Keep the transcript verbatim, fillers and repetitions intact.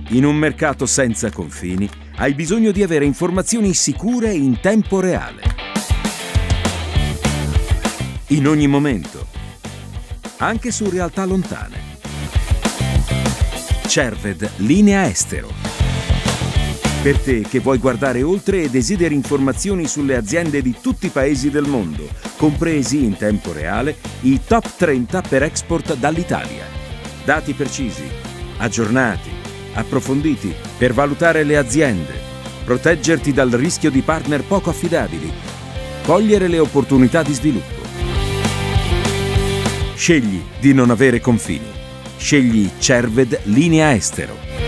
In un mercato senza confini, hai bisogno di avere informazioni sicure in tempo reale. In ogni momento. Anche su realtà lontane. Cerved Linea Estero. Per te che vuoi guardare oltre e desideri informazioni sulle aziende di tutti i paesi del mondo, compresi in tempo reale i top trenta per export dall'Italia. Dati precisi, aggiornati, approfonditi per valutare le aziende, proteggerti dal rischio di partner poco affidabili, cogliere le opportunità di sviluppo. Scegli di non avere confini. Scegli Cerved Linea Estero.